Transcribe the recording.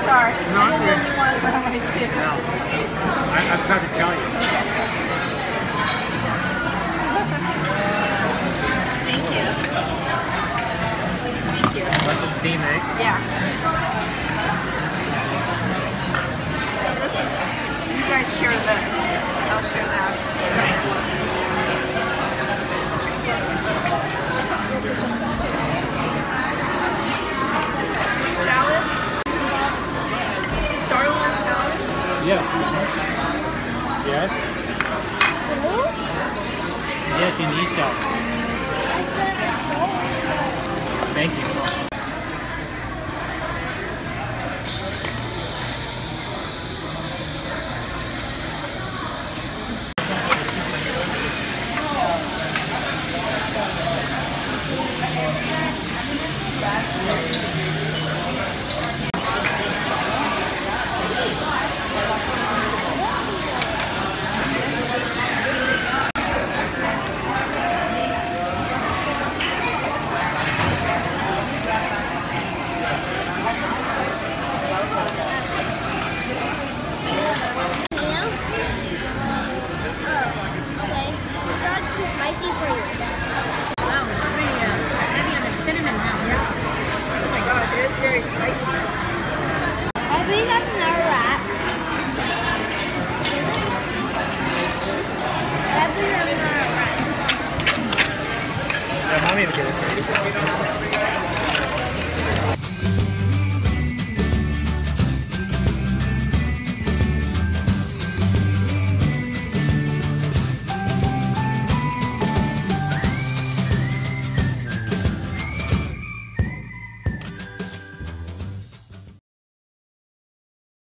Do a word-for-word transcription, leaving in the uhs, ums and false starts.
sorry. No, I didn't know you wanted to have my soup. No. I, I forgot to tell you. Thank you. Thank you. That's a steam egg. Yeah. So this is, you guys share this. I'll share that.